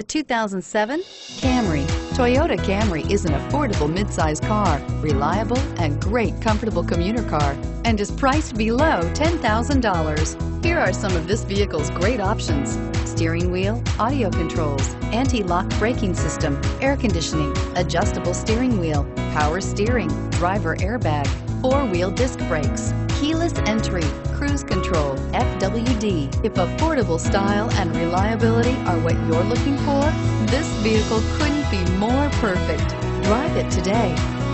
The 2007 Camry. Toyota Camry is an affordable midsize car, reliable and great comfortable commuter car, and is priced below $10,000. Here are some of this vehicle's great options: steering wheel audio controls, anti-lock braking system, air conditioning, adjustable steering wheel, power steering, driver airbag, four-wheel disc brakes, keyless entry, cruise control, FWD. If affordable style and reliability are what you're looking for, this vehicle couldn't be more perfect. Drive it today.